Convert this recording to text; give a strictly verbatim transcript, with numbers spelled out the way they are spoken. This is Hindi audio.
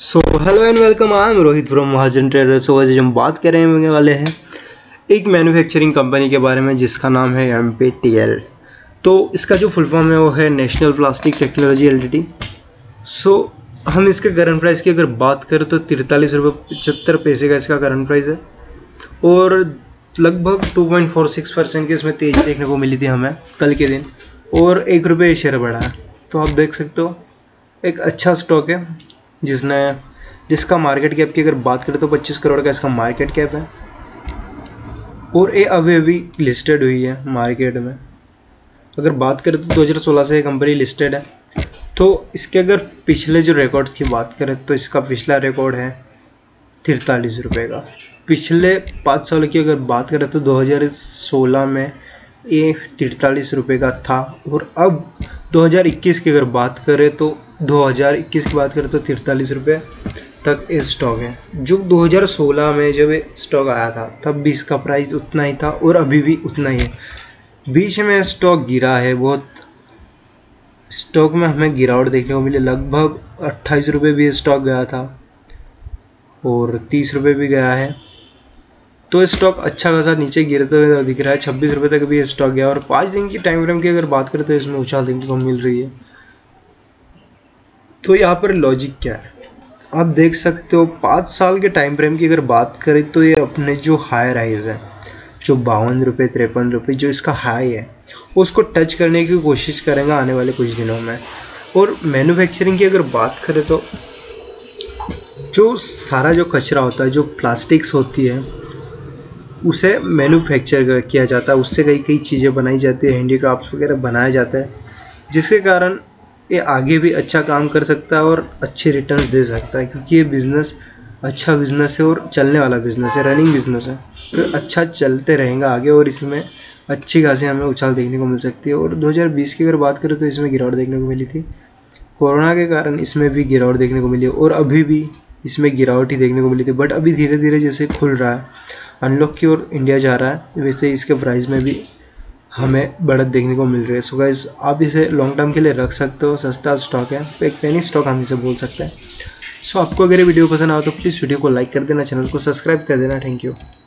So hello and welcome, I am Rohit from Mahajan trader. So आज हम बात करने वाले हैं एक मैन्युफैक्चरिंग कंपनी के बारे में जिसका नाम है एम पी टी एल। तो इसका जो फुल फॉर्म है वो है National Plastic Technology L. So D इसके करंट प्राइस की अगर बात करें तो तिरतालीस रुपये पचहत्तर पैसे का इसका करंट प्राइस है और लगभग two point four six percent की इसमें तेज़ी देखने को मिली थी हमें कल के दिन, और एक रुपये शेयर बढ़ा है। तो आप देख सकते हो एक अच्छा स्टॉक है जिसने जिसका मार्केट कैप की अगर बात करें तो पच्चीस करोड़ का इसका मार्केट कैप है और ये अभी अभी लिस्टेड हुई है मार्केट में। अगर बात करें तो दो हज़ार सोलह से ये कंपनी लिस्टेड है। तो इसके अगर पिछले जो रिकॉर्ड्स की बात करें तो इसका पिछला रिकॉर्ड है तिरतालीस रुपये का। पिछले पाँच साल की अगर बात करें तो दो हज़ार सोलह में ये तिरतालीस रुपये का था और अब दो हज़ार इक्कीस की अगर बात करें तो दो हज़ार इक्कीस की बात करें तो तिरतालीस रुपये तक ये स्टॉक है। जो दो हज़ार सोलह में जब ये स्टॉक आया था तब भी इसका प्राइस उतना ही था और अभी भी उतना ही है। बीच में स्टॉक गिरा है बहुत, स्टॉक में हमें गिरावट देखने को मिली। लगभग अट्ठाईस रुपये भी स्टॉक गया था और तीस रुपये भी गया है। तो स्टॉक अच्छा खासा नीचे गिरते हुए दिख रहा है। छब्बीस रुपये तक भी स्टॉक गया और पाँच दिन की टाइम फ्रेम की अगर बात करें तो इसमें उछाल देखने को मिल रही है। तो यहाँ पर लॉजिक क्या है आप देख सकते हो। पाँच साल के टाइम फ्रेम की अगर बात करें तो ये अपने जो हाई राइज है जो बावन रुपये तिरपन रुपये जो इसका हाई है उसको टच करने की कोशिश करेंगे आने वाले कुछ दिनों में। और मैन्युफैक्चरिंग की अगर बात करें तो जो सारा जो कचरा होता है जो प्लास्टिक्स होती है उसे मैन्युफैक्चर किया जाता है, उससे कई कई चीज़ें बनाई जाती है, हैंडीक्राफ्ट्स वगैरह बनाया जाता है जिसके कारण ये आगे भी अच्छा काम कर सकता है और अच्छे रिटर्न्स दे सकता है क्योंकि ये बिज़नेस अच्छा बिज़नेस है और चलने वाला बिज़नेस है, रनिंग बिज़नेस है। तो अच्छा चलते रहेगा आगे और इसमें अच्छी खासी हमें उछाल देखने को मिल सकती है। और दो हज़ार बीस की अगर बात करें तो इसमें गिरावट देखने को मिली थी, कोरोना के कारण इसमें भी गिरावट देखने को मिली और अभी भी इसमें गिरावट ही देखने को मिली थी। बट अभी धीरे धीरे जैसे खुल रहा है, अनलॉक की ओर इंडिया जा रहा है, वैसे इसके प्राइस में भी हमें बढ़त देखने को मिल रही है। सो गाइस आप इसे लॉन्ग टर्म के लिए रख सकते हो, सस्ता स्टॉक है, तो एक पेनी स्टॉक हम इसे बोल सकते हैं। सो आपको अगर ये वीडियो पसंद आए तो प्लीज़ वीडियो को लाइक कर देना, चैनल को सब्सक्राइब कर देना। Thank you.